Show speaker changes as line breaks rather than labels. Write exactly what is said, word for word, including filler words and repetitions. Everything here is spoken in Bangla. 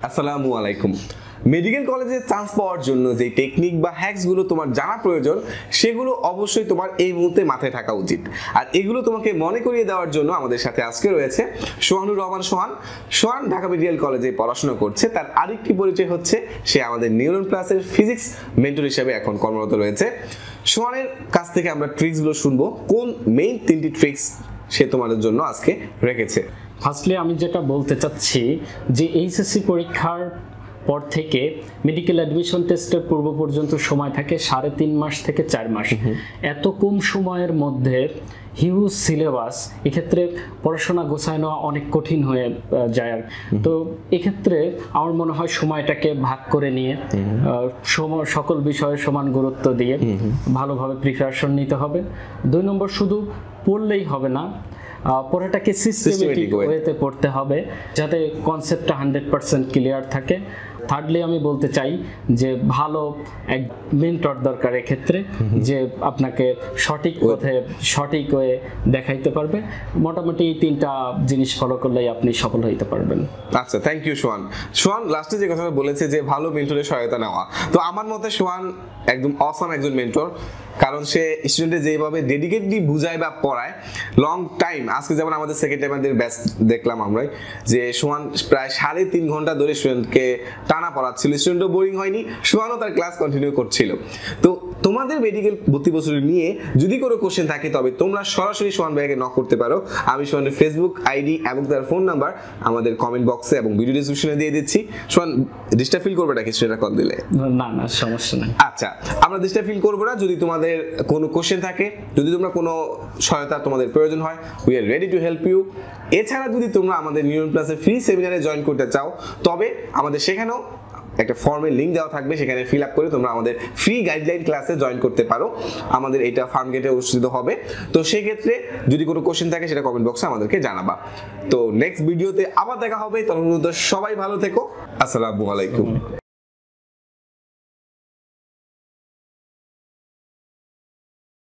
আসসালামু আলাইকুম। মেডিকেল কলেজে চান্স পাওয়ার জন্য যে টেকনিক বা হ্যাকসগুলো তোমার জানা প্রয়োজন সেগুলো অবশ্যই তোমার এই মুহূর্তে মাথায় থাকা উচিত। আর এগুলো তোমাকে মনে করিয়ে দেওয়ার জন্য আমাদের সাথে আজকে রয়েছে সোহানুর রহমান সোহান। সোহান ঢাকা মেডিকেল কলেজে পড়াশোনা করছে। তার আরেকটি পরিচয় হচ্ছে সে আমাদের নিউরন প্লাসের ফিজিক্স মেন্টর হিসেবে এখন কর্মরত রয়েছে। সোহানের কাছ থেকে আমরা ট্রিক্সগুলো শুনবো, কোন মেইন তিনটি ট্রিক্স সে তোমাদের জন্য আজকে রেখেছে।
ফার্স্টলি আমি যেটা বলতে চাচ্ছি যে এইচএসসি পরীক্ষার পর থেকে মেডিকেল অ্যাডমিশন টেস্টের পূর্ব পর্যন্ত সময় থাকে সাড়ে তিন মাস থেকে চার মাস। এত কম সময়ের মধ্যে হিউজ সিলেবাস, এক্ষেত্রে পড়াশোনা গোছায় নেওয়া অনেক কঠিন হয়ে যায়। আর তো এক্ষেত্রে আমার মনে হয় সময়টাকে ভাগ করে নিয়ে সকল বিষয়ে সমান গুরুত্ব দিয়ে ভালোভাবে প্রিপারেশন নিতে হবে। দুই নম্বর, শুধু পড়লেই হবে না, পড়াটাকে সিস্টেমেটিক ওয়েতে পড়তে হবে যাতে কনসেপ্টটা হান্ড্রেড পার্সেন্ট ক্লিয়ার থাকে। থার্ডলি আমি বলতে চাই যে ভালো এক মেন্টর দরকার এক্ষেত্রে, যে আপনাকে সঠিক পথে সঠিক ওয়ে দেখাইতে পারবে। মোটামুটি এই তিনটা জিনিস ফলো করলেই আপনি সফল হইতে পারবেন।
আচ্ছা, থ্যাংক ইউ সোহান। সোহান লাস্টে যে কথাটা বলেছে যে ভালো মেন্টরের সহায়তা নেওয়া, তো আমার মতে সোহান একদম অসাম একজন মেন্টর, কারণ সে স্টুডেন্টে যেভাবে ডেডিকেটলি বুঝায় বা পড়ায় লং টাইম। আজকে যেমন আমাদের সেকেন্ড টাইম আমাদের ব্যাচ দেখলাম আমরাই যে সোহান প্রায় সাড়ে তিন ঘন্টা ধরে স্টুডেন্টকে টানা পড়াচ্ছিল, স্টুডেন্টও বোরিং হয়নি, সোহানও তার ক্লাস কন্টিনিউ করছিল। তো তোমাদের মেডিকেল ভর্তি বছর নিয়ে যদি কোনো কোশ্চেন থাকে তবে তোমরা সরাসরি সোহান ভাইকে নক করতে পারো। আমি সোহানের ফেসবুক আইডি এবং তার ফোন নাম্বার আমাদের কমেন্ট বক্সে এবং ভিডিও ডিসক্রিপশনে দিয়ে দিচ্ছি। সোহান ডিস্টার্ব ফিল করবে নাকি স্টুডেন্টরা কল দিলে?
না না, সমস্যা নেই।
আচ্ছা, আমরা ডিস্টার্ব ফিল করবো না। যদি তোমাদের কোনো কোশ্চেন থাকে, যদি তোমরা কোনো সহায়তা তোমাদের প্রয়োজন হয়, we are ready to help you. এছাড়া যদি তোমরা আমাদের নিউরন প্লাসের ফ্রি সেমিনারে জয়েন করতে চাও তবে আমাদের সেখানেও একটা ফর্মের লিঙ্ক দেওয়া থাকবে, সেখানে ফিল আপ করে তোমরা আমাদের ফ্রি গাইডলাইন ক্লাসে জয়েন করতে পারো। আমাদের এটা ফার্ম গেটে অনুষ্ঠিত হবে। তো সেই ক্ষেত্রে যদি কোনো কোশ্চেন থাকে সেটা কমেন্ট বক্সে আমাদেরকে জানাবা। তো নেক্সট ভিডিওতে আবার দেখা হবে। তখন সবাই ভালো থেকো। আসসালামু আলাইকুম।